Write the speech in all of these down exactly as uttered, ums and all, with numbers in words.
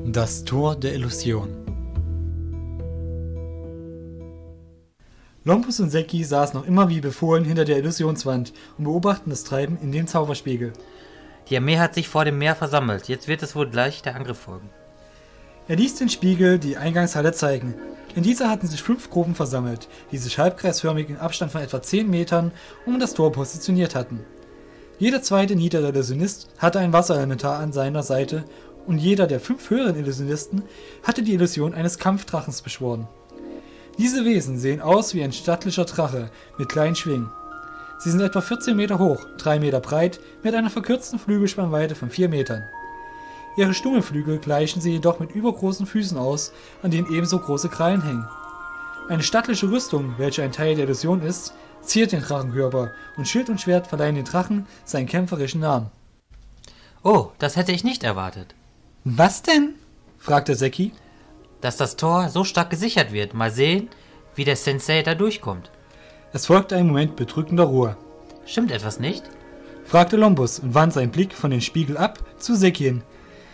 Das Tor der Illusion. Lompus und Säcki saßen noch immer wie befohlen hinter der Illusionswand und beobachten das Treiben in dem Zauberspiegel. Die Armee hat sich vor dem Meer versammelt. Jetzt wird es wohl gleich der Angriff folgen. Er ließ den Spiegel die Eingangshalle zeigen. In dieser hatten sich fünf Gruppen versammelt, die sich halbkreisförmig im Abstand von etwa zehn Metern um das Tor positioniert hatten. Jeder zweite niedere Illusionist hatte ein Wasserelementar an seiner Seite und jeder der fünf höheren Illusionisten hatte die Illusion eines Kampfdrachens beschworen. Diese Wesen sehen aus wie ein stattlicher Drache mit kleinen Schwingen. Sie sind etwa vierzehn Meter hoch, drei Meter breit, mit einer verkürzten Flügelspannweite von vier Metern. Ihre Stummelflügel gleichen sie jedoch mit übergroßen Füßen aus, an denen ebenso große Krallen hängen. Eine stattliche Rüstung, welche ein Teil der Illusion ist, ziert den Drachenkörper und Schild und Schwert verleihen den Drachen seinen kämpferischen Namen. Oh, das hätte ich nicht erwartet. Was denn? Fragte Säcki. Dass das Tor so stark gesichert wird. Mal sehen, wie der Sensei da durchkommt. Es folgte ein Moment bedrückender Ruhe. Stimmt etwas nicht? Fragte Lompus und wandte seinen Blick von dem Spiegel ab zu Säcki hin.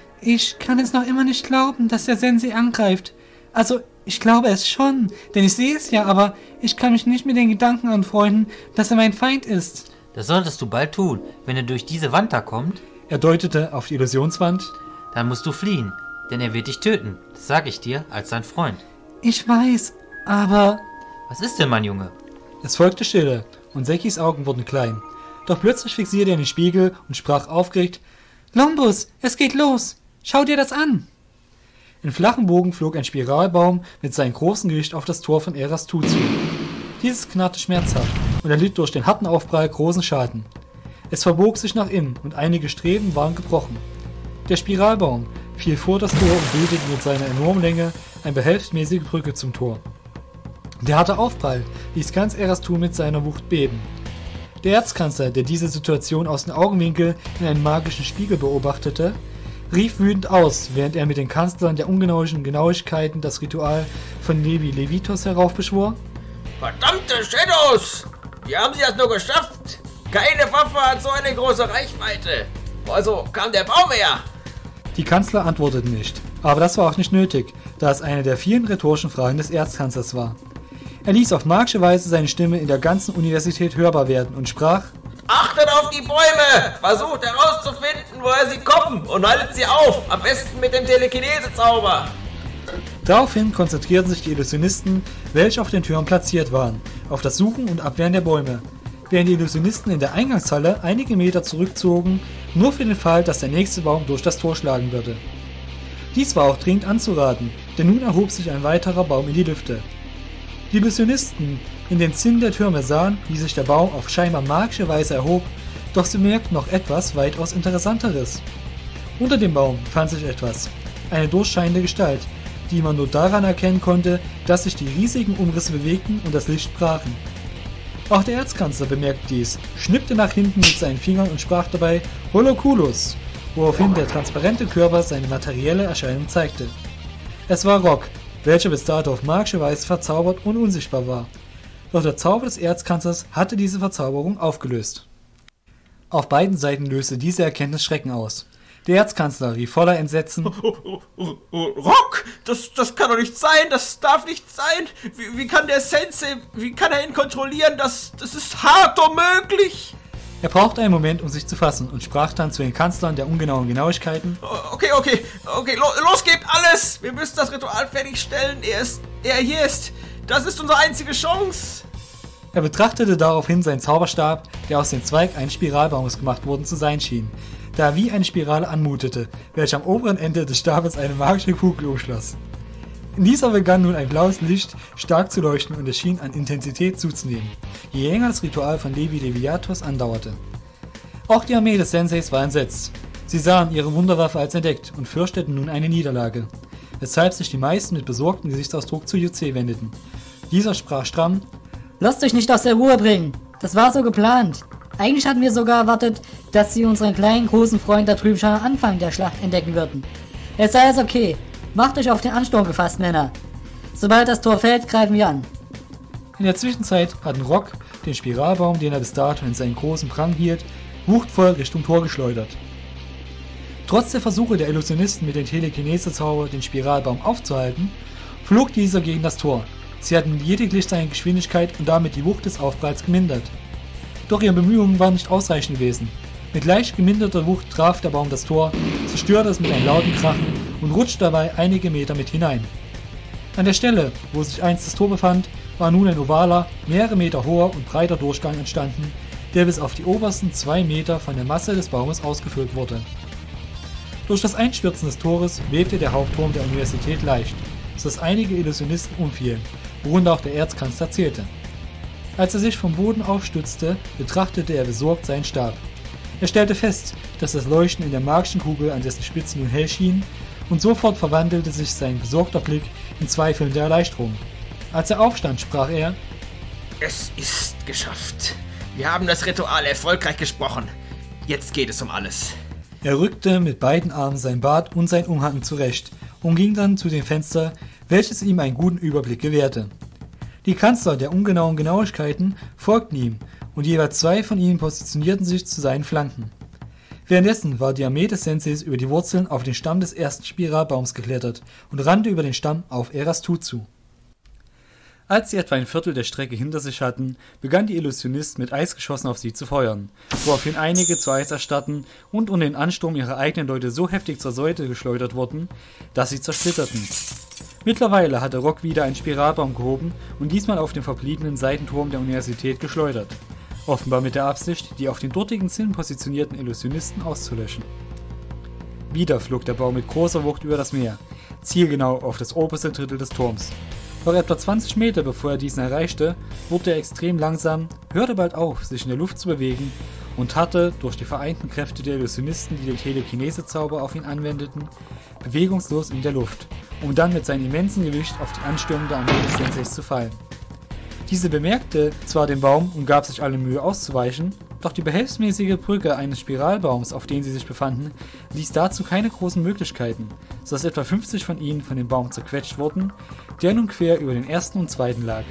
Ich kann es noch immer nicht glauben, dass der Sensei angreift. Also, ich glaube es schon, denn ich sehe es ja, aber ich kann mich nicht mit den Gedanken anfreunden, dass er mein Feind ist. Das solltest du bald tun, wenn er durch diese Wand da kommt. Er deutete auf die Illusionswand. Dann musst du fliehen, denn er wird dich töten. Das sage ich dir als dein Freund. Ich weiß, aber... Was ist denn, mein Junge? Es folgte Stille und Säckis Augen wurden klein. Doch plötzlich fixierte er den Spiegel und sprach aufgeregt: Lompus, es geht los! Schau dir das an! In flachen Bogen flog ein Spiralbaum mit seinem großen Gewicht auf das Tor von Erastu zu. Dieses knarrte schmerzhaft und erlitt durch den harten Aufprall großen Schaden. Es verbog sich nach innen und einige Streben waren gebrochen. Der Spiralbaum fiel vor das Tor und bildete mit seiner enormen Länge eine behelfsmäßige Brücke zum Tor. Der harte Aufprall ließ ganz Erastu mit seiner Wucht beben. Der Erzkanzler, der diese Situation aus dem Augenwinkel in einem magischen Spiegel beobachtete, rief wütend aus, während er mit den Kanzlern der ungenauischen Genauigkeiten das Ritual von Levi Levitos heraufbeschwor. Verdammte Shadows! Wie haben sie das nur geschafft? Keine Waffe hat so eine große Reichweite. Also kam der Baum her? Die Kanzler antworteten nicht, aber das war auch nicht nötig, da es eine der vielen rhetorischen Fragen des Erzkanzlers war. Er ließ auf magische Weise seine Stimme in der ganzen Universität hörbar werden und sprach: Achtet auf die Bäume! Versucht herauszufinden, woher sie kommen und haltet sie auf, am besten mit dem Telekinese-Zauber! Daraufhin konzentrierten sich die Illusionisten, welche auf den Türen platziert waren, auf das Suchen und Abwehren der Bäume, während die Illusionisten in der Eingangshalle einige Meter zurückzogen, nur für den Fall, dass der nächste Baum durch das Tor schlagen würde. Dies war auch dringend anzuraten, denn nun erhob sich ein weiterer Baum in die Lüfte. Die Illusionisten in den Zinnen der Türme sahen, wie sich der Baum auf scheinbar magische Weise erhob, doch sie merkten noch etwas weitaus Interessanteres. Unter dem Baum fand sich etwas, eine durchscheinende Gestalt, die man nur daran erkennen konnte, dass sich die riesigen Umrisse bewegten und das Licht brachen. Auch der Erzkanzler bemerkte dies, schnippte nach hinten mit seinen Fingern und sprach dabei Holoculus, woraufhin der transparente Körper seine materielle Erscheinung zeigte. Es war Rock, welcher bis dato auf magische Weise verzaubert und unsichtbar war. Doch der Zauber des Erzkanzlers hatte diese Verzauberung aufgelöst. Auf beiden Seiten löste diese Erkenntnis Schrecken aus. Der Erzkanzler rief voller Entsetzen: Rock, das, das kann doch nicht sein, das darf nicht sein. Wie, wie kann der Sensei, wie kann er ihn kontrollieren? Das, das ist hart unmöglich. Er brauchte einen Moment, um sich zu fassen und sprach dann zu den Kanzlern der ungenauen Genauigkeiten: Okay, okay, okay, lo, los, gebt alles. Wir müssen das Ritual fertigstellen. Er ist, er hier ist. Das ist unsere einzige Chance. Er betrachtete daraufhin seinen Zauberstab, der aus dem Zweig eines Spiralbaumes gemacht worden zu sein schien, da er wie eine Spirale anmutete, welche am oberen Ende des Stabes eine magische Kugel umschloss. In dieser begann nun ein blaues Licht stark zu leuchten und es schien an Intensität zuzunehmen, je länger das Ritual von Levi Leviatos andauerte. Auch die Armee des Senseis war entsetzt. Sie sahen ihre Wunderwaffe als entdeckt und fürchteten nun eine Niederlage, weshalb sich die meisten mit besorgtem Gesichtsausdruck zu Yuze wendeten. Dieser sprach stramm: Lasst euch nicht aus der Ruhe bringen. Das war so geplant. Eigentlich hatten wir sogar erwartet, dass sie unseren kleinen, großen Freund da drüben schon am Anfang der Schlacht entdecken würden. Jetzt sei es okay. Macht euch auf den Ansturm gefasst, Männer. Sobald das Tor fällt, greifen wir an. In der Zwischenzeit hatten Rock den Spiralbaum, den er bis dato in seinen großen Prang hielt, wuchtvoll Richtung Tor geschleudert. Trotz der Versuche der Illusionisten mit dem Telekinese-Zauber den Spiralbaum aufzuhalten, flog dieser gegen das Tor. Sie hatten lediglich seine Geschwindigkeit und damit die Wucht des Aufpralls gemindert. Doch ihre Bemühungen waren nicht ausreichend gewesen. Mit leicht geminderter Wucht traf der Baum das Tor, zerstörte es mit einem lauten Krachen und rutschte dabei einige Meter mit hinein. An der Stelle, wo sich einst das Tor befand, war nun ein ovaler, mehrere Meter hoher und breiter Durchgang entstanden, der bis auf die obersten zwei Meter von der Masse des Baumes ausgefüllt wurde. Durch das Einstürzen des Tores bebte der Hauptturm der Universität leicht, sodass einige Illusionisten umfielen, worunter auch der Erzkanzler zählte. Als er sich vom Boden aufstützte, betrachtete er besorgt seinen Stab. Er stellte fest, dass das Leuchten in der magischen Kugel an dessen Spitze nun hell schien, und sofort verwandelte sich sein besorgter Blick in zweifelnde Erleichterung. Als er aufstand, sprach er: Es ist geschafft. Wir haben das Ritual erfolgreich gesprochen. Jetzt geht es um alles. Er rückte mit beiden Armen sein Bart und sein Umhang zurecht und ging dann zu dem Fenster, welches ihm einen guten Überblick gewährte. Die Kanzler der ungenauen Genauigkeiten folgten ihm, und jeweils zwei von ihnen positionierten sich zu seinen Flanken. Währenddessen war die Armee des Senseis über die Wurzeln auf den Stamm des ersten Spiralbaums geklettert und rannte über den Stamm auf Erastu zu. Als sie etwa ein Viertel der Strecke hinter sich hatten, begann die Illusionisten mit Eisgeschossen auf sie zu feuern, woraufhin einige zu Eis erstarrten und unter den Ansturm ihrer eigenen Leute so heftig zur Seite geschleudert wurden, dass sie zersplitterten. Mittlerweile hatte Rock wieder einen Spiralbaum gehoben und diesmal auf den verbliebenen Seitenturm der Universität geschleudert, offenbar mit der Absicht, die auf den dortigen Zinn positionierten Illusionisten auszulöschen. Wieder flog der Baum mit großer Wucht über das Meer, zielgenau auf das oberste Drittel des Turms. Noch etwa zwanzig Meter bevor er diesen erreichte, wurde er extrem langsam, hörte bald auf, sich in der Luft zu bewegen und hatte, durch die vereinten Kräfte der Illusionisten, die den Telekinese-Zauber auf ihn anwendeten, bewegungslos in der Luft, um dann mit seinem immensen Gewicht auf die anstürmende Armee des Senseis zu fallen. Diese bemerkte zwar den Baum und gab sich alle Mühe auszuweichen, doch die behelfsmäßige Brücke eines Spiralbaums, auf dem sie sich befanden, ließ dazu keine großen Möglichkeiten, sodass etwa fünfzig von ihnen von dem Baum zerquetscht wurden, der nun quer über den ersten und zweiten lag.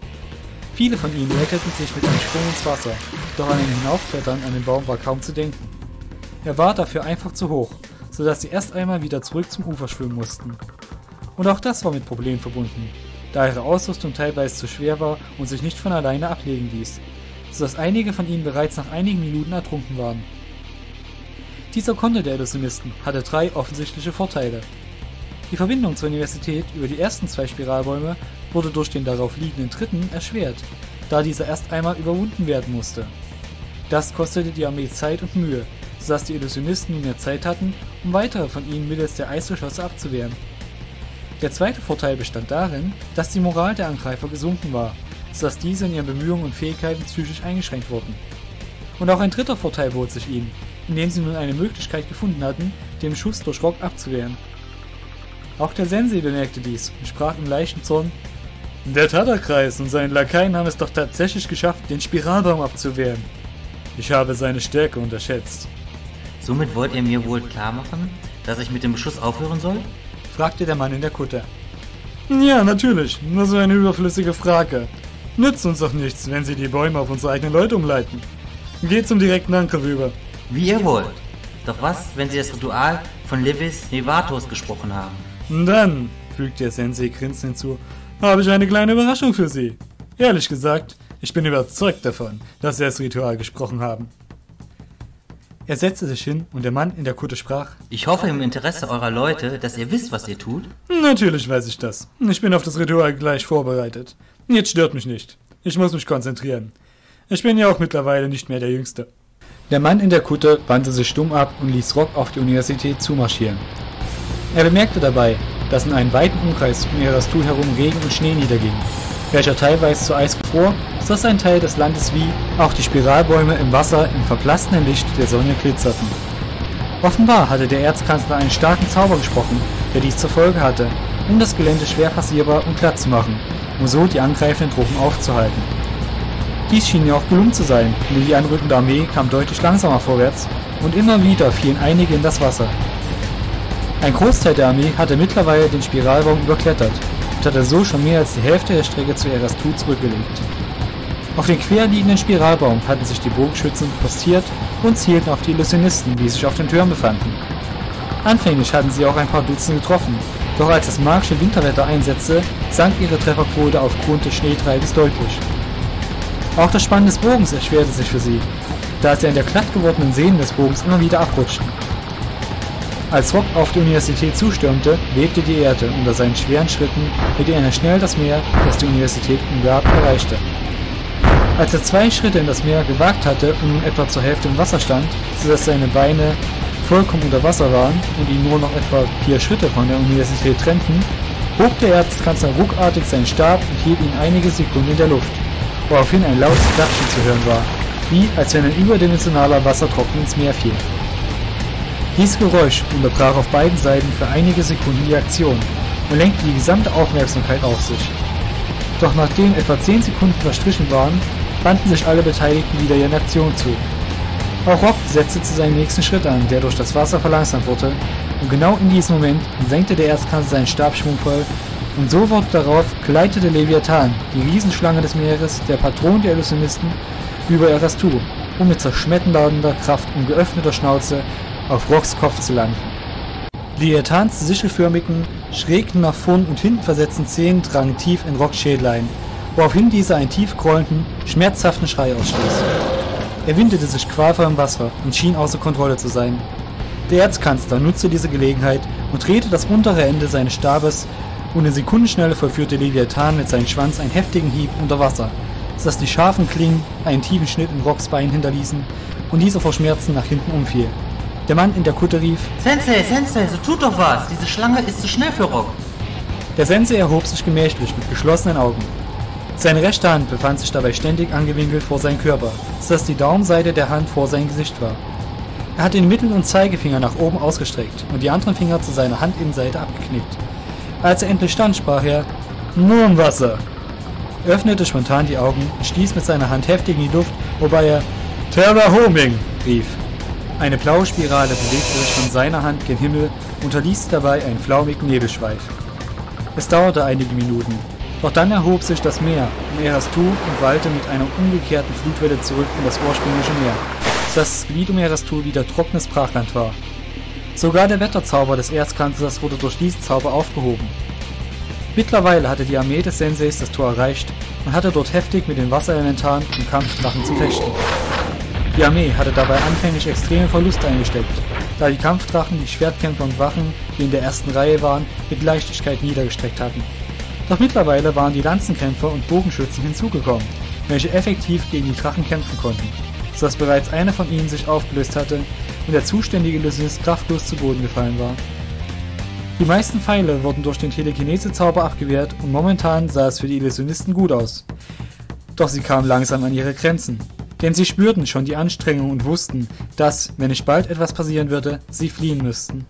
Viele von ihnen retteten sich mit einem Sprung ins Wasser, doch an ein Hinaufklettern an den Baum war kaum zu denken. Er war dafür einfach zu hoch, sodass sie erst einmal wieder zurück zum Ufer schwimmen mussten. Und auch das war mit Problemen verbunden, da ihre Ausrüstung teilweise zu schwer war und sich nicht von alleine ablegen ließ, sodass einige von ihnen bereits nach einigen Minuten ertrunken waren. Dieser Konter der Illusionisten hatte drei offensichtliche Vorteile. Die Verbindung zur Universität über die ersten zwei Spiralbäume wurde durch den darauf liegenden dritten erschwert, da dieser erst einmal überwunden werden musste. Das kostete die Armee Zeit und Mühe, sodass die Illusionisten nun mehr Zeit hatten, um weitere von ihnen mittels der Eisgeschosse abzuwehren. Der zweite Vorteil bestand darin, dass die Moral der Angreifer gesunken war, sodass diese in ihren Bemühungen und Fähigkeiten psychisch eingeschränkt wurden. Und auch ein dritter Vorteil bot sich ihnen, indem sie nun eine Möglichkeit gefunden hatten, den Schuss durch Rock abzuwehren. Auch der Sensei bemerkte dies und sprach im leichten Zorn: Der Tatterkreis und seine Lakaien haben es doch tatsächlich geschafft, den Spiralbaum abzuwehren. Ich habe seine Stärke unterschätzt. Somit wollt ihr mir wohl klar machen, dass ich mit dem Beschuss aufhören soll? Fragte der Mann in der Kutte. Ja, natürlich. Nur so eine überflüssige Frage. Nützt uns doch nichts, wenn sie die Bäume auf unsere eigenen Leute umleiten. Geht zum direkten Angriff über. Wie ihr wollt. Doch was, wenn sie das Ritual von Levis Nevatos gesprochen haben? Dann, fügte der Sensei grinsend hinzu, habe ich eine kleine Überraschung für Sie. Ehrlich gesagt, ich bin überzeugt davon, dass sie das Ritual gesprochen haben. Er setzte sich hin und der Mann in der Kutte sprach: Ich hoffe im Interesse eurer Leute, dass ihr wisst, was ihr tut. Natürlich weiß ich das. Ich bin auf das Ritual gleich vorbereitet. Jetzt stört mich nicht. Ich muss mich konzentrieren. Ich bin ja auch mittlerweile nicht mehr der Jüngste. Der Mann in der Kutte wandte sich stumm ab und ließ Rock auf die Universität zumarschieren. Er bemerkte dabei, dass in einem weiten Umkreis um Erastu herum Regen und Schnee niederging, welcher teilweise zu Eis gefror, sodass ein Teil des Landes wie auch die Spiralbäume im Wasser im verblassten Licht der Sonne glitzerten. Offenbar hatte der Erzkanzler einen starken Zauber gesprochen, der dies zur Folge hatte, um das Gelände schwer passierbar und glatt zu machen, um so die angreifenden Truppen aufzuhalten. Dies schien ja auch gelungen zu sein, denn die anrückende Armee kam deutlich langsamer vorwärts und immer wieder fielen einige in das Wasser. Ein Großteil der Armee hatte mittlerweile den Spiralbaum überklettert und hatte so schon mehr als die Hälfte der Strecke zu Erastu zurückgelegt. Auf den querliegenden Spiralbaum hatten sich die Bogenschützen postiert und zielten auf die Illusionisten, die sich auf den Türmen befanden. Anfänglich hatten sie auch ein paar Dutzend getroffen, doch als das magische Winterwetter einsetzte, sank ihre Trefferquote aufgrund des Schneetreibens deutlich. Auch das Spannen des Bogens erschwerte sich für sie, da sie an der glatt gewordenen Sehnen des Bogens immer wieder abrutschten. Als Rock auf die Universität zustürmte, bebte die Erde unter seinen schweren Schritten, mit denen er schnell das Meer, das die Universität umgab, erreichte. Als er zwei Schritte in das Meer gewagt hatte und nun etwa zur Hälfte im Wasser stand, sodass seine Beine vollkommen unter Wasser waren und ihn nur noch etwa vier Schritte von der Universität trennten, hob der Erzkanzler ruckartig seinen Stab und hielt ihn einige Sekunden in der Luft, woraufhin ein lautes Klatschen zu hören war, wie als wenn ein überdimensionaler Wassertropfen ins Meer fiel. Dieses Geräusch unterbrach auf beiden Seiten für einige Sekunden die Aktion und lenkte die gesamte Aufmerksamkeit auf sich. Doch nachdem etwa zehn Sekunden verstrichen waren, wandten sich alle Beteiligten wieder ihren Aktionen zu. Auch Rock setzte zu seinem nächsten Schritt an, der durch das Wasser verlangsamt wurde, und genau in diesem Moment senkte der Erzkanzler seinen Stab schwungvoll, und sofort darauf gleitete Leviathan, die Riesenschlange des Meeres, der Patron der Illusionisten, über Erastu, um mit zerschmetternder Kraft und geöffneter Schnauze auf Rocks Kopf zu landen. Leviathans sichelförmigen, schräg nach vorn und hinten versetzten Zähne drangen tief in Rocks Schädel ein, woraufhin dieser einen tief grollenden, schmerzhaften Schrei ausstieß. Er windete sich qualvoll im Wasser und schien außer Kontrolle zu sein. Der Erzkanzler nutzte diese Gelegenheit und drehte das untere Ende seines Stabes, und in Sekundenschnelle vollführte Leviathan mit seinem Schwanz einen heftigen Hieb unter Wasser, sodass die scharfen Klingen einen tiefen Schnitt in Rocks Bein hinterließen und dieser vor Schmerzen nach hinten umfiel. Der Mann in der Kutte rief: Sensei, Sensei, so tut doch was! Diese Schlange ist zu schnell für Rock! Der Sensei erhob sich gemächlich mit geschlossenen Augen. Seine rechte Hand befand sich dabei ständig angewinkelt vor seinem Körper, sodass die Daumenseite der Hand vor sein Gesicht war. Er hatte den Mittel- und Zeigefinger nach oben ausgestreckt und die anderen Finger zu seiner Handinnenseite abgeknickt. Als er endlich stand, sprach er: Nun Wasser! Er öffnete spontan die Augen und stieß mit seiner Hand heftig in die Luft, wobei er Terra Homing rief. Eine blaue Spirale bewegte sich von seiner Hand gen Himmel und unterließ dabei einen flaumigen Nebelschweif. Es dauerte einige Minuten, doch dann erhob sich das Meer um Erastu und wallte mit einer umgekehrten Flutwelle zurück in das ursprüngliche Meer, sodass das Gebiet um Erastu wieder trockenes Brachland war. Sogar der Wetterzauber des Erzkanzlers wurde durch diesen Zauber aufgehoben. Mittlerweile hatte die Armee des Senseis das Tor erreicht und hatte dort heftig mit den Wasserelementaren und Kampfdrachen zu fechten. Die Armee hatte dabei anfänglich extreme Verluste eingesteckt, da die Kampfdrachen die Schwertkämpfer und Wachen, die in der ersten Reihe waren, mit Leichtigkeit niedergestreckt hatten. Doch mittlerweile waren die Lanzenkämpfer und Bogenschützen hinzugekommen, welche effektiv gegen die Drachen kämpfen konnten, sodass bereits einer von ihnen sich aufgelöst hatte und der zuständige Illusionist kraftlos zu Boden gefallen war. Die meisten Pfeile wurden durch den Telekinese-Zauber abgewehrt und momentan sah es für die Illusionisten gut aus. Doch sie kamen langsam an ihre Grenzen, denn sie spürten schon die Anstrengung und wussten, dass, wenn nicht bald etwas passieren würde, sie fliehen müssten.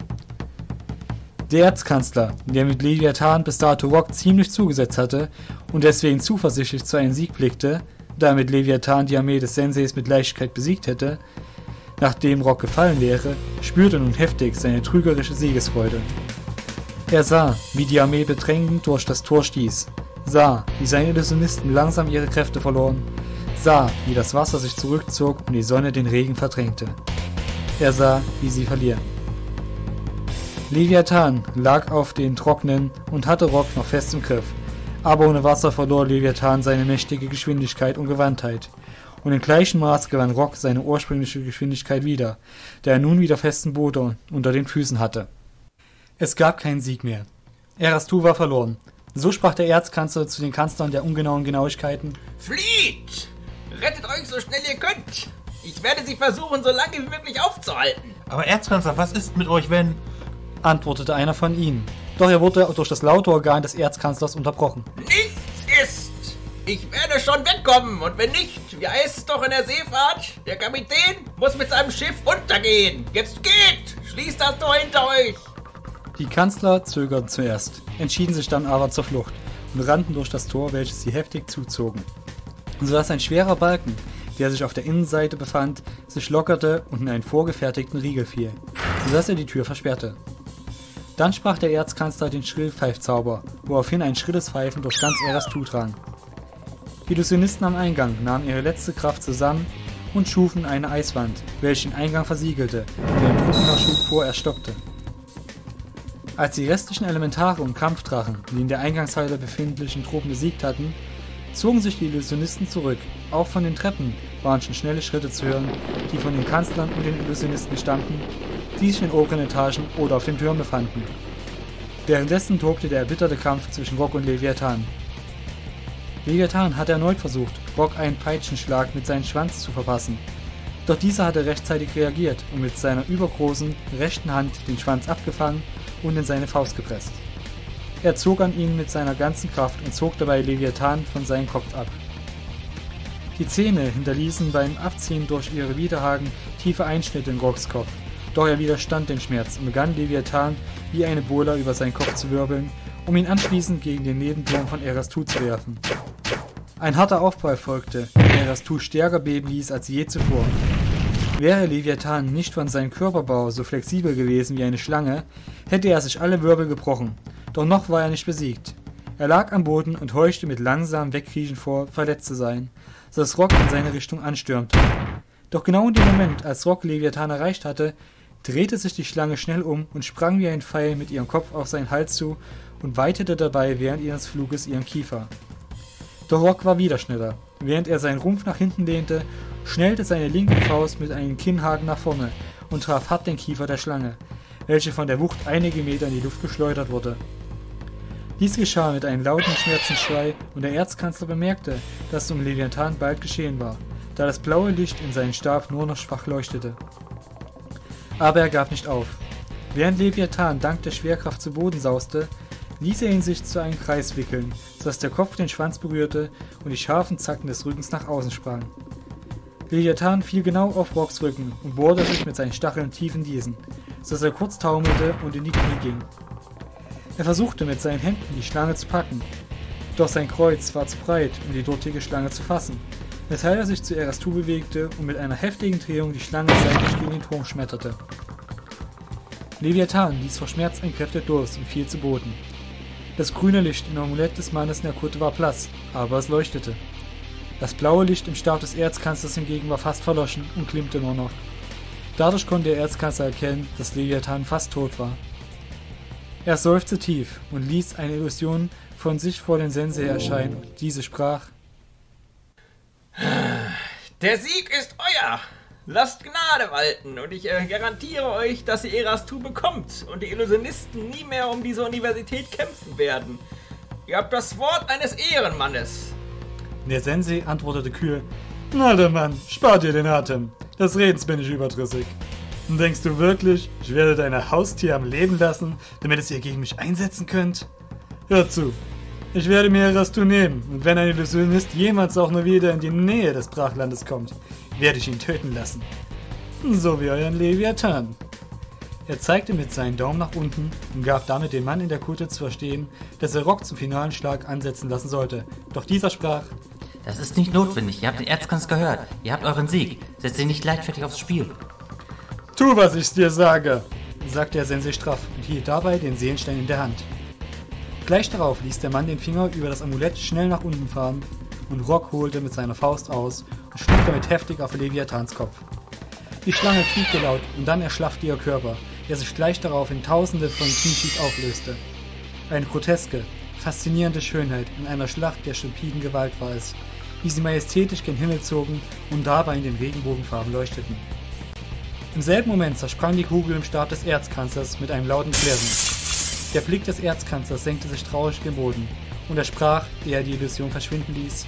Der Erzkanzler, der mit Leviathan bis dato Rock ziemlich zugesetzt hatte und deswegen zuversichtlich zu einem Sieg blickte, da er mit Leviathan die Armee des Senseis mit Leichtigkeit besiegt hätte, nachdem Rock gefallen wäre, spürte nun heftig seine trügerische Siegesfreude. Er sah, wie die Armee bedrängend durch das Tor stieß, sah, wie seine Illusionisten langsam ihre Kräfte verloren, sah, wie das Wasser sich zurückzog und die Sonne den Regen verdrängte. Er sah, wie sie verlieren. Leviathan lag auf den Trockenen und hatte Rock noch fest im Griff, aber ohne Wasser verlor Leviathan seine mächtige Geschwindigkeit und Gewandtheit, und in gleichem Maß gewann Rock seine ursprüngliche Geschwindigkeit wieder, da er nun wieder festen Boden unter den Füßen hatte. Es gab keinen Sieg mehr. Erastu war verloren. So sprach der Erzkanzler zu den Kanzlern der ungenauen Genauigkeiten: Flieht! Rettet euch so schnell ihr könnt! Ich werde sie versuchen, so lange wie möglich aufzuhalten. Aber Erzkanzler, was ist mit euch, wenn... antwortete einer von ihnen. Doch er wurde durch das laute Organ des Erzkanzlers unterbrochen. Nichts ist! Ich werde schon wegkommen, und wenn nicht, wie heißt es doch in der Seefahrt? Der Kapitän muss mit seinem Schiff untergehen. Jetzt geht! Schließt das Tor hinter euch! Die Kanzler zögerten zuerst, entschieden sich dann aber zur Flucht und rannten durch das Tor, welches sie heftig zuzogen, sodass ein schwerer Balken, der sich auf der Innenseite befand, sich lockerte und in einen vorgefertigten Riegel fiel, sodass er die Tür versperrte. Dann sprach der Erzkanzler den Schrillpfeifzauber, woraufhin ein schrilles Pfeifen durch ganz Erastu drang. Die Illusionisten am Eingang nahmen ihre letzte Kraft zusammen und schufen eine Eiswand, welche den Eingang versiegelte und den Truppenabschub vorerst stoppte. Als die restlichen Elementare und Kampfdrachen, die in der Eingangshalle befindlichen Truppen besiegt hatten, zogen sich die Illusionisten zurück. Auch von den Treppen waren schon schnelle Schritte zu hören, die von den Kanzlern und den Illusionisten stammten, die sich in den oberen Etagen oder auf den Türmen befanden. Währenddessen tobte der erbitterte Kampf zwischen Rock und Leviathan. Leviathan hatte erneut versucht, Rock einen Peitschenschlag mit seinem Schwanz zu verpassen. Doch dieser hatte rechtzeitig reagiert und mit seiner übergroßen rechten Hand den Schwanz abgefangen und in seine Faust gepresst. Er zog an ihn mit seiner ganzen Kraft und zog dabei Leviathan von seinem Kopf ab. Die Zähne hinterließen beim Abziehen durch ihre Widerhaken tiefe Einschnitte in Rocks Kopf, doch er widerstand dem Schmerz und begann Leviathan wie eine Bola über seinen Kopf zu wirbeln, um ihn anschließend gegen den Nebenturm von Erastu zu werfen. Ein harter Aufprall folgte, der Erastu stärker beben ließ als je zuvor. Wäre Leviathan nicht von seinem Körperbau so flexibel gewesen wie eine Schlange, hätte er sich alle Wirbel gebrochen, doch noch war er nicht besiegt. Er lag am Boden und heuchte mit langsamem Wegkriechen vor, verletzt zu sein, sodass Rock in seine Richtung anstürmte. Doch genau in dem Moment, als Rock Leviathan erreicht hatte, drehte sich die Schlange schnell um und sprang wie ein Pfeil mit ihrem Kopf auf seinen Hals zu und weitete dabei während ihres Fluges ihren Kiefer. Doch Rock war wieder schneller. Während er seinen Rumpf nach hinten lehnte, schnellte seine linke Faust mit einem Kinnhaken nach vorne und traf hart den Kiefer der Schlange, welche von der Wucht einige Meter in die Luft geschleudert wurde. Dies geschah mit einem lauten Schmerzensschrei und der Erzkanzler bemerkte, dass es um Leviathan bald geschehen war, da das blaue Licht in seinem Stab nur noch schwach leuchtete. Aber er gab nicht auf. Während Leviathan dank der Schwerkraft zu Boden sauste, ließ er ihn sich zu einem Kreis wickeln, sodass der Kopf den Schwanz berührte und die scharfen Zacken des Rückens nach außen sprangen. Leviathan fiel genau auf Rocks Rücken und bohrte sich mit seinen Stacheln tief in diesen, sodass er kurz taumelte und in die Knie ging. Er versuchte mit seinen Händen die Schlange zu packen, doch sein Kreuz war zu breit, um die dortige Schlange zu fassen, weshalb er sich zu Erastu bewegte und mit einer heftigen Drehung die Schlange seitlich gegen den Turm schmetterte. Leviathan ließ vor Schmerz entkräftet los und fiel zu Boden. Das grüne Licht im Amulett des Mannes in der Kutte war blass, aber es leuchtete. Das blaue Licht im Stab des Erzkanzlers hingegen war fast verloschen und glimmte nur noch. Dadurch konnte der Erzkanzler erkennen, dass Leviathan fast tot war. Er seufzte tief und ließ eine Illusion von sich vor den Sensei erscheinen. Diese sprach: Der Sieg ist euer! Lasst Gnade walten und ich äh, garantiere euch, dass ihr Erastu bekommt und die Illusionisten nie mehr um diese Universität kämpfen werden. Ihr habt das Wort eines Ehrenmannes. Der Sensei antwortete kühl: Na, der Mann, spar dir den Atem. Des Redens bin ich überdrüssig. Und denkst du wirklich, ich werde deine Haustier am Leben lassen, damit es ihr gegen mich einsetzen könnt? Hör zu, ich werde mir Erastu nehmen, und wenn ein Illusionist jemals auch nur wieder in die Nähe des Brachlandes kommt, werde ich ihn töten lassen. So wie euren Leviathan. Er zeigte mit seinem Daumen nach unten und gab damit dem Mann in der Kutte zu verstehen, dass er Rock zum finalen Schlag ansetzen lassen sollte. Doch dieser sprach: Das ist nicht notwendig, ihr habt den Erzkanzler gehört, ihr habt euren Sieg, setzt ihn nicht leichtfertig aufs Spiel. Tu, was ich dir sage, sagte der Sensei straff und hielt dabei den Seelenstein in der Hand. Gleich darauf ließ der Mann den Finger über das Amulett schnell nach unten fahren und Rock holte mit seiner Faust aus und schlug damit heftig auf Leviathans Kopf. Die Schlange quiekte laut und dann erschlaffte ihr Körper, der sich gleich darauf in Tausende von Kinshis auflöste. Eine groteske, faszinierende Schönheit in einer Schlacht der stupiden Gewalt war es, wie sie majestätisch gen Himmel zogen und dabei in den Regenbogenfarben leuchteten. Im selben Moment zersprang die Kugel im Stab des Erzkanzlers mit einem lauten Klirren. Der Blick des Erzkanzlers senkte sich traurig gen Boden und er sprach, ehe er die Illusion verschwinden ließ: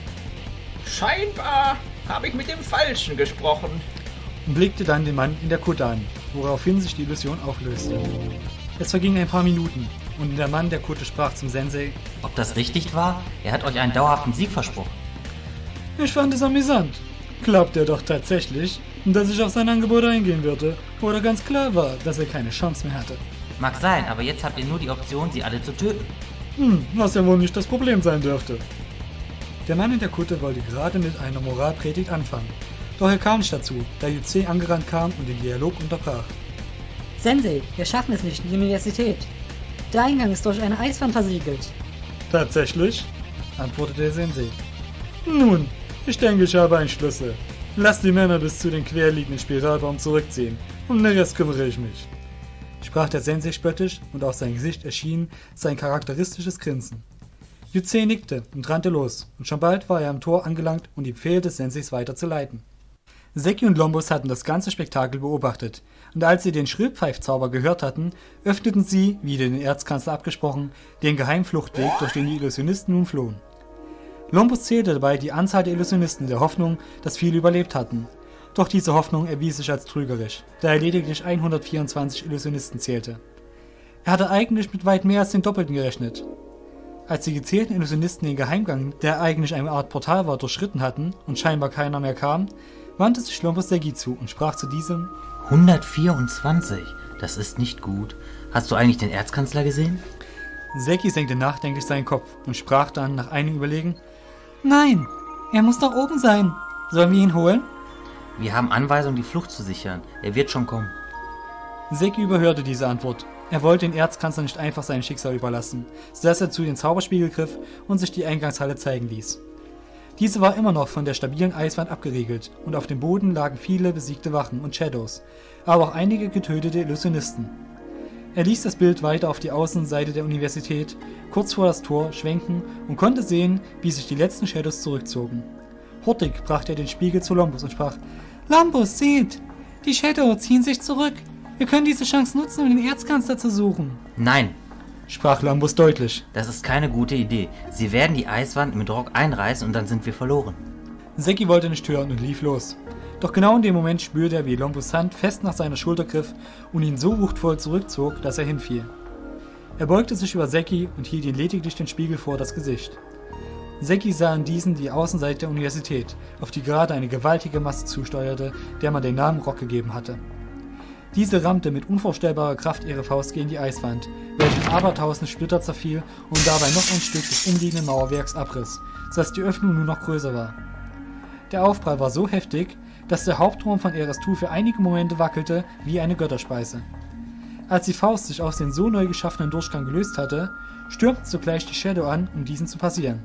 Scheinbar habe ich mit dem Falschen gesprochen. Und blickte dann den Mann in der Kutte an, woraufhin sich die Illusion auflöste. Es vergingen ein paar Minuten und der Mann der Kutte sprach zum Sensei: Ob das richtig war? Er hat euch einen dauerhaften Sieg versprochen. Ich fand es amüsant. Glaubt er doch tatsächlich, dass ich auf sein Angebot eingehen würde, oder ganz klar war, dass er keine Chance mehr hatte? Mag sein, aber jetzt habt ihr nur die Option, sie alle zu töten. Hm, was ja wohl nicht das Problem sein dürfte. Der Mann in der Kutte wollte gerade mit einer Moralpredigt anfangen, doch er kam nicht dazu, da Yuze angerannt kam und den Dialog unterbrach. Sensei, wir schaffen es nicht in die Universität. Der Eingang ist durch eine Eiswand versiegelt. Tatsächlich? Antwortete der Sensei. Nun, ich denke, ich habe einen Schlüssel. Lass die Männer bis zu den querliegenden Spiralbaum zurückziehen. Um den Rest kümmere ich mich. sprach der Sensei spöttisch und auf sein Gesicht erschien sein charakteristisches Grinsen. Yuze nickte und rannte los, und schon bald war er am Tor angelangt, um die Befehle des Senseis weiterzuleiten. Seki und Lombus hatten das ganze Spektakel beobachtet, und als sie den Schrillpfeifzauber gehört hatten, öffneten sie, wie den Erzkanzler abgesprochen, den geheimen Fluchtweg, durch den die Illusionisten nun flohen. Lombus zählte dabei die Anzahl der Illusionisten der Hoffnung, dass viele überlebt hatten. Doch diese Hoffnung erwies sich als trügerisch, da er lediglich hundertvierundzwanzig Illusionisten zählte. Er hatte eigentlich mit weit mehr als den Doppelten gerechnet. Als die gezählten Illusionisten den Geheimgang, der eigentlich eine Art Portal war, durchschritten hatten und scheinbar keiner mehr kam, wandte sich Lombus Seki zu und sprach zu diesem: hundertvierundzwanzig, das ist nicht gut. Hast du eigentlich den Erzkanzler gesehen? Seki senkte nachdenklich seinen Kopf und sprach dann nach einigem Überlegen: Nein, er muss doch oben sein. Sollen wir ihn holen? Wir haben Anweisung, die Flucht zu sichern. Er wird schon kommen. Seki überhörte diese Antwort. Er wollte den Erzkanzler nicht einfach sein Schicksal überlassen, sodass er zu den Zauberspiegel griff und sich die Eingangshalle zeigen ließ. Diese war immer noch von der stabilen Eiswand abgeriegelt und auf dem Boden lagen viele besiegte Wachen und Shadows, aber auch einige getötete Illusionisten. Er ließ das Bild weiter auf die Außenseite der Universität, kurz vor das Tor, schwenken und konnte sehen, wie sich die letzten Shadows zurückzogen. Hurtig brachte er den Spiegel zu Lombus und sprach: Lombus, seht! Die Shadows ziehen sich zurück! Wir können diese Chance nutzen, um den Erzkanzler zu suchen. Nein, sprach Lombus deutlich. Das ist keine gute Idee. Sie werden die Eiswand mit Rock einreißen und dann sind wir verloren. Seki wollte nicht hören und lief los. Doch genau in dem Moment spürte er, wie Lombus Hand fest nach seiner Schulter griff und ihn so wuchtvoll zurückzog, dass er hinfiel. Er beugte sich über Seki und hielt ihm lediglich den Spiegel vor das Gesicht. Seki sah in diesen die Außenseite der Universität, auf die gerade eine gewaltige Masse zusteuerte, der man den Namen Rock gegeben hatte. Diese rammte mit unvorstellbarer Kraft ihre Faust gegen die Eiswand, welche in abertausend Splitter zerfiel und dabei noch ein Stück des umliegenden Mauerwerks abriss, sodass die Öffnung nur noch größer war. Der Aufprall war so heftig, dass der Hauptturm von Erastu für einige Momente wackelte wie eine Götterspeise. Als die Faust sich aus dem so neu geschaffenen Durchgang gelöst hatte, stürmten sogleich die Shadow an, um diesen zu passieren.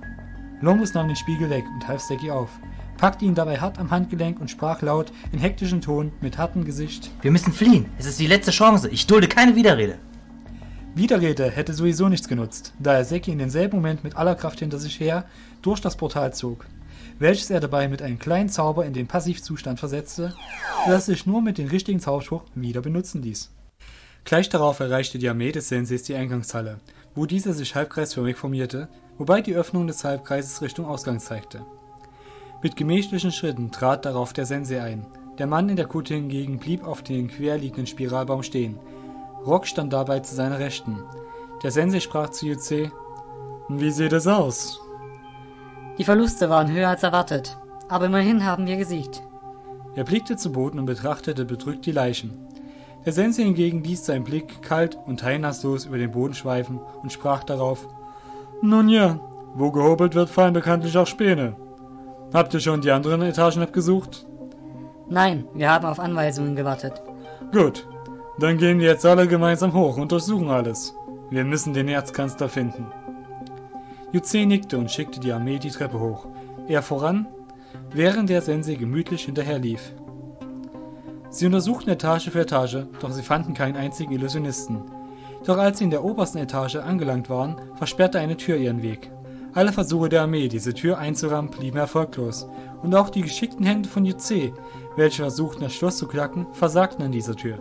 Lombus nahm den Spiegel weg und half Seki auf, packte ihn dabei hart am Handgelenk und sprach laut, in hektischem Ton, mit hartem Gesicht: Wir müssen fliehen. Es ist die letzte Chance. Ich dulde keine Widerrede. Widerrede hätte sowieso nichts genutzt, da er Seki in demselben Moment mit aller Kraft hinter sich her durch das Portal zog, welches er dabei mit einem kleinen Zauber in den Passivzustand versetzte, sodass sich nur mit dem richtigen Zauberspruch wieder benutzen ließ. Gleich darauf erreichte die Armee des Senseis die Eingangshalle, wo dieser sich halbkreisförmig formierte, wobei die Öffnung des Halbkreises Richtung Ausgang zeigte. Mit gemächlichen Schritten trat darauf der Sensei ein. Der Mann in der Kutte hingegen blieb auf dem quer liegenden Spiralbaum stehen. Rock stand dabei zu seiner Rechten. Der Sensei sprach zu Yuze: Wie sieht es aus? Die Verluste waren höher als erwartet, aber immerhin haben wir gesiegt. Er blickte zu Boden und betrachtete bedrückt die Leichen. Der Sensei hingegen ließ seinen Blick kalt und teilnahmslos über den Boden schweifen und sprach darauf: Nun ja, wo gehobelt wird, fallen bekanntlich auch Späne. Habt ihr schon die anderen Etagen abgesucht? Nein, wir haben auf Anweisungen gewartet. Gut, dann gehen wir jetzt alle gemeinsam hoch und durchsuchen alles. Wir müssen den Erzkanzler finden. Yuze nickte und schickte die Armee die Treppe hoch. Er voran, während der Sensei gemütlich hinterherlief. Sie untersuchten Etage für Etage, doch sie fanden keinen einzigen Illusionisten. Doch als sie in der obersten Etage angelangt waren, versperrte eine Tür ihren Weg. Alle Versuche der Armee, diese Tür einzurammen, blieben erfolglos, und auch die geschickten Hände von Yuze, welche versuchten, das Schloss zu knacken, versagten an dieser Tür.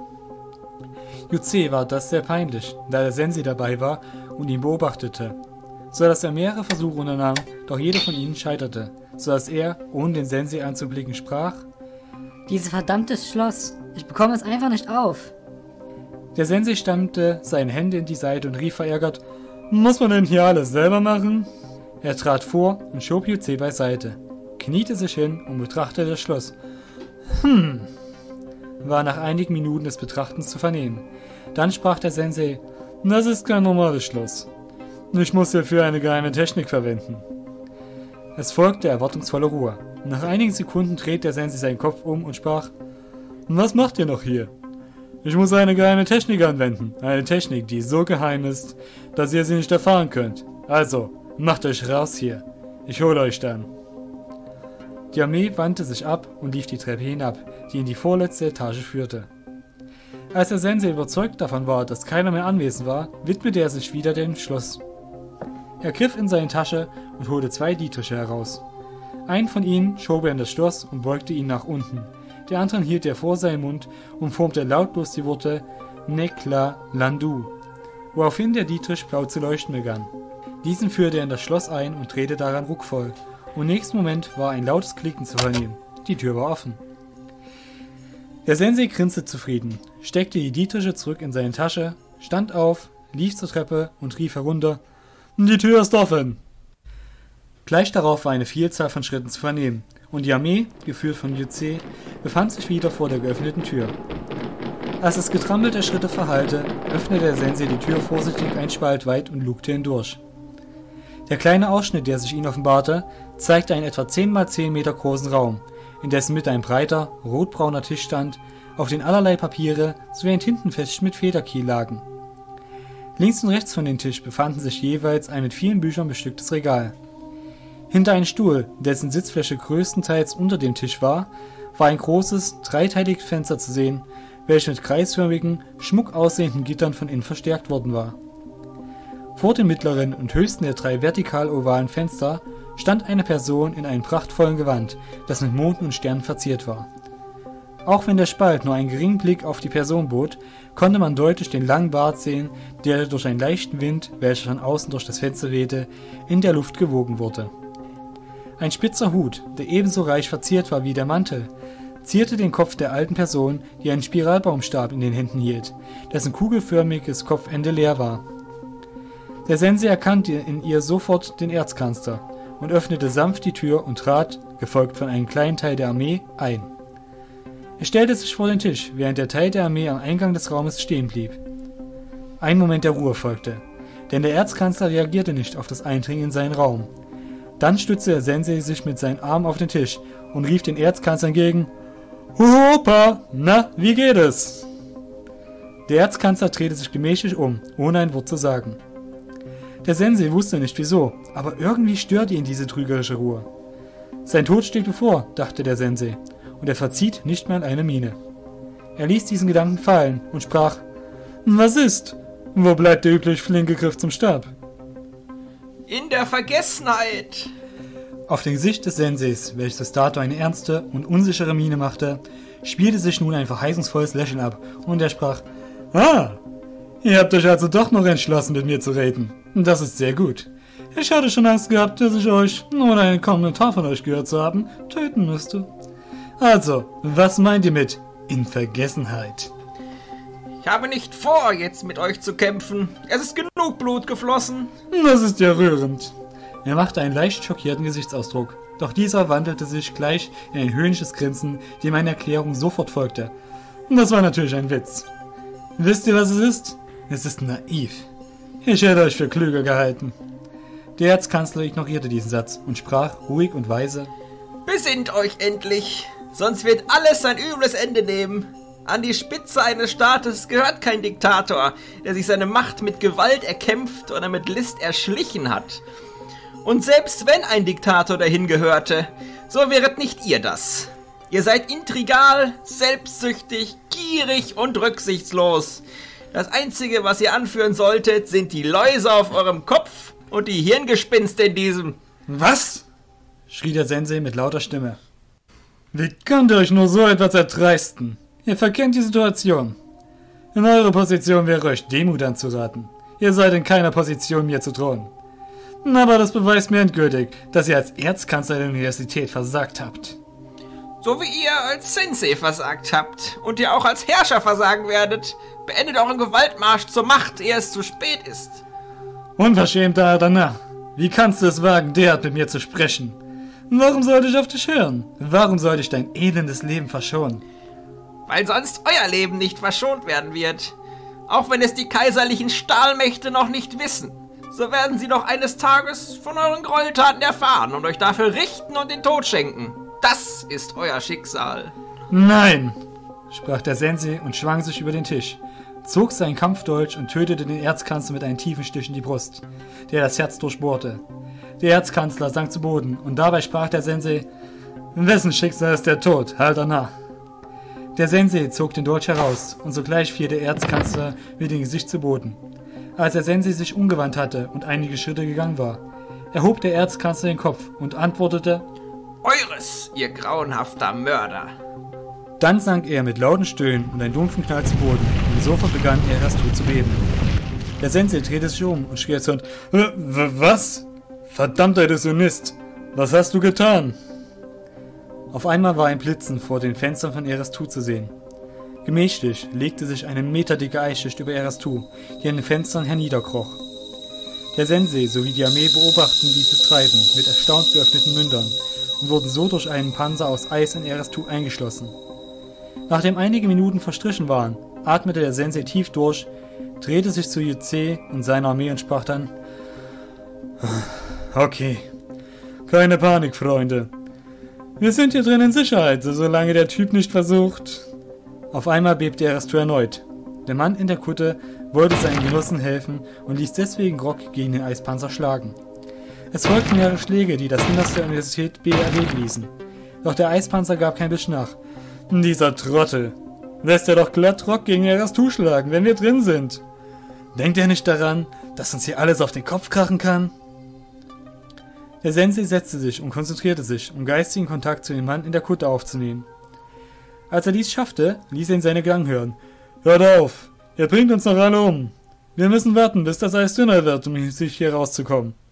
Yuze war das sehr peinlich, da der Sensei dabei war und ihn beobachtete, so dass er mehrere Versuche unternahm, doch jeder von ihnen scheiterte, so dass er, ohne den Sensei anzublicken, sprach: Dieses verdammte Schloss, ich bekomme es einfach nicht auf. Der Sensei stemmte seine Hände in die Seite und rief verärgert: Muss man denn hier alles selber machen? Er trat vor und schob Yuze beiseite, kniete sich hin und betrachtete das Schloss. Hm, war nach einigen Minuten des Betrachtens zu vernehmen. Dann sprach der Sensei: Das ist kein normales Schloss. Ich muss hierfür eine geheime Technik verwenden. Es folgte erwartungsvolle Ruhe. Nach einigen Sekunden drehte der Sensei seinen Kopf um und sprach: Was macht ihr noch hier? Ich muss eine geheime Technik anwenden. Eine Technik, die so geheim ist, dass ihr sie nicht erfahren könnt. Also, macht euch raus hier. Ich hole euch dann. Die Armee wandte sich ab und lief die Treppe hinab, die in die vorletzte Etage führte. Als der Sensei überzeugt davon war, dass keiner mehr anwesend war, widmete er sich wieder dem Schloss. Er griff in seine Tasche und holte zwei Dietriche heraus. Einen von ihnen schob er in das Schloss und beugte ihn nach unten. Den anderen hielt er vor seinen Mund und formte lautlos die Worte Nekla Landu, woraufhin der Dietrich blau zu leuchten begann. Diesen führte er in das Schloss ein und drehte daran ruckvoll. Und im nächsten Moment war ein lautes Klicken zu vernehmen. Die Tür war offen. Der Sensei grinste zufrieden, steckte die Dietriche zurück in seine Tasche, stand auf, lief zur Treppe und rief herunter: Die Tür ist offen! Gleich darauf war eine Vielzahl von Schritten zu vernehmen, und die Armee, geführt von Yuze, befand sich wieder vor der geöffneten Tür. Als das Getrampel der Schritte verhallte, öffnete der Sensei die Tür vorsichtig einen Spalt weit und lugte hindurch. Der kleine Ausschnitt, der sich ihnen offenbarte, zeigte einen etwa zehn mal zehn Meter großen Raum, in dessen Mitte ein breiter, rotbrauner Tisch stand, auf den allerlei Papiere sowie ein Tintenfässchen mit Federkiel lagen. Links und rechts von dem Tisch befanden sich jeweils ein mit vielen Büchern bestücktes Regal. Hinter einem Stuhl, dessen Sitzfläche größtenteils unter dem Tisch war, war ein großes, dreiteiliges Fenster zu sehen, welches mit kreisförmigen, schmuck aussehenden Gittern von innen verstärkt worden war. Vor dem mittleren und höchsten der drei vertikal-ovalen Fenster stand eine Person in einem prachtvollen Gewand, das mit Monden und Sternen verziert war. Auch wenn der Spalt nur einen geringen Blick auf die Person bot, konnte man deutlich den langen Bart sehen, der durch einen leichten Wind, welcher von außen durch das Fenster wehte, in der Luft gewogen wurde. Ein spitzer Hut, der ebenso reich verziert war wie der Mantel, zierte den Kopf der alten Person, die einen Spiralbaumstab in den Händen hielt, dessen kugelförmiges Kopfende leer war. Der Sensei erkannte in ihr sofort den Erzkanzler und öffnete sanft die Tür und trat, gefolgt von einem kleinen Teil der Armee, ein. Er stellte sich vor den Tisch, während der Teil der Armee am Eingang des Raumes stehen blieb. Ein Moment der Ruhe folgte, denn der Erzkanzler reagierte nicht auf das Eindringen in seinen Raum. Dann stützte der Sensei sich mit seinen Armen auf den Tisch und rief den Erzkanzler entgegen: Opa, na, wie geht es? Der Erzkanzler drehte sich gemächlich um, ohne ein Wort zu sagen. Der Sensei wusste nicht wieso, aber irgendwie störte ihn diese trügerische Ruhe. Sein Tod steht bevor, dachte der Sensei, und er verzieht nicht mal eine Miene. Er ließ diesen Gedanken fallen und sprach: Was ist? Wo bleibt der üblich flinke Griff zum Stab? In der Vergessenheit! Auf dem Gesicht des Senseis, welches bis dato eine ernste und unsichere Miene machte, spielte sich nun ein verheißungsvolles Lächeln ab, und er sprach: Ah, ihr habt euch also doch noch entschlossen, mit mir zu reden. Das ist sehr gut. Ich hatte schon Angst gehabt, dass ich euch, ohne einen Kommentar von euch gehört zu haben, töten müsste. Also, was meint ihr mit in Vergessenheit? Ich habe nicht vor, jetzt mit euch zu kämpfen. Es ist genug Blut geflossen. Das ist ja rührend. Er machte einen leicht schockierten Gesichtsausdruck, doch dieser wandelte sich gleich in ein höhnisches Grinsen, dem meine Erklärung sofort folgte. Das war natürlich ein Witz. Wisst ihr, was es ist? Es ist naiv. Ich hätte euch für klüger gehalten. Der Erzkanzler ignorierte diesen Satz und sprach ruhig und weise: Besinnt euch endlich, sonst wird alles ein übles Ende nehmen. An die Spitze eines Staates gehört kein Diktator, der sich seine Macht mit Gewalt erkämpft oder mit List erschlichen hat. Und selbst wenn ein Diktator dahin gehörte, so wäret nicht ihr das. Ihr seid intrigal, selbstsüchtig, gierig und rücksichtslos. Das Einzige, was ihr anführen solltet, sind die Läuse auf eurem Kopf und die Hirngespinste in diesem. Was? Schrie der Sensei mit lauter Stimme. Wie könnt ihr euch nur so etwas erdreisten? Ihr verkennt die Situation. In eurer Position wäre euch Demut anzuraten. Ihr seid in keiner Position, mir zu drohen. Aber das beweist mir endgültig, dass ihr als Erzkanzler der Universität versagt habt. So wie ihr als Sensei versagt habt und ihr auch als Herrscher versagen werdet, beendet euren Gewaltmarsch zur Macht, ehe es zu spät ist. Unverschämter Adana, wie kannst du es wagen, derart mit mir zu sprechen? Warum sollte ich auf dich hören? Warum sollte ich dein elendes Leben verschonen? Weil sonst euer Leben nicht verschont werden wird. Auch wenn es die kaiserlichen Stahlmächte noch nicht wissen, so werden sie doch eines Tages von euren Gräueltaten erfahren und euch dafür richten und den Tod schenken. Das ist euer Schicksal. Nein, sprach der Sensei und schwang sich über den Tisch, zog seinen Kampfdolch und tötete den Erzkanzler mit einem tiefen Stich in die Brust, der das Herz durchbohrte. Der Erzkanzler sank zu Boden und dabei sprach der Sensei: Wessen Schicksal ist der Tod? Halt danach. Der Sensei zog den Dolch heraus und sogleich fiel der Erzkanzler mit dem Gesicht zu Boden. Als der Sensei sich umgewandt hatte und einige Schritte gegangen war, erhob der Erzkanzler den Kopf und antwortete: Eures, ihr grauenhafter Mörder! Dann sank er mit lauten Stöhnen und einem dumpfen Knall zu Boden und sofort begann Erastu zu beben. Der Sensei drehte sich um und schrie erzürnt: Was? Verdammter Illusionist! Was hast du getan? Auf einmal war ein Blitzen vor den Fenstern von Erastu zu sehen. Gemächlich legte sich eine meterdicke Eisschicht über Erastu, die an den Fenstern herniederkroch. Der Sensei sowie die Armee beobachteten dieses Treiben mit erstaunt geöffneten Mündern und wurden so durch einen Panzer aus Eis in Erastu eingeschlossen. Nachdem einige Minuten verstrichen waren, atmete der Sensei tief durch, drehte sich zu Yuze und seiner Armee und sprach dann: Okay, keine Panik, Freunde. Wir sind hier drin in Sicherheit, solange der Typ nicht versucht... Auf einmal bebte Erastu erneut. Der Mann in der Kutte wollte seinen Genossen helfen und ließ deswegen Grog gegen den Eispanzer schlagen. Es folgten mehrere Schläge, die das Innerste der Universität B erlegen ließen. Doch der Eispanzer gab kein bisschen nach. Dieser Trottel. Lässt er doch glatt Rock gegen Erastu schlagen, wenn wir drin sind. Denkt er nicht daran, dass uns hier alles auf den Kopf krachen kann? Der Sensei setzte sich und konzentrierte sich, um geistigen Kontakt zu dem Mann in der Kutte aufzunehmen. Als er dies schaffte, ließ er ihn seine Gang hören. Hört auf! Ihr bringt uns noch alle um! Wir müssen warten, bis das Eis dünner wird, um sich hier rauszukommen.